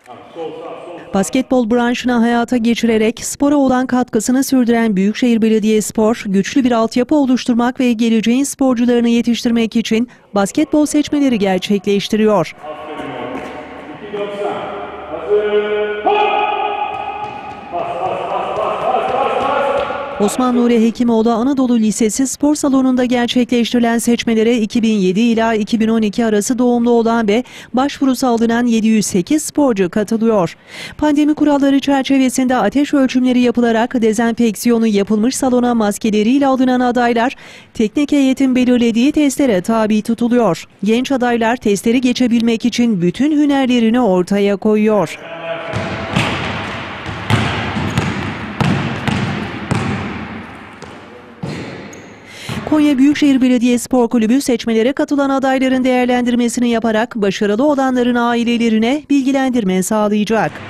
Basketbol branşını hayata geçirerek spora olan katkısını sürdüren Büyükşehir Belediyespor, güçlü bir altyapı oluşturmak ve geleceğin sporcularını yetiştirmek için basketbol seçmeleri gerçekleştiriyor. Osman Nuri Hekimoğlu Anadolu Lisesi spor salonunda gerçekleştirilen seçmelere 2007 ila 2012 arası doğumlu olan ve başvurusu alınan 708 sporcu katılıyor. Pandemi kuralları çerçevesinde ateş ölçümleri yapılarak dezenfeksiyonu yapılmış salona maskeleriyle alınan adaylar teknik heyetin belirlediği testlere tabi tutuluyor. Genç adaylar testleri geçebilmek için bütün hünerlerini ortaya koyuyor. Konya Büyükşehir Belediyespor Kulübü seçmelere katılan adayların değerlendirmesini yaparak başarılı olanların ailelerine bilgilendirme sağlayacak.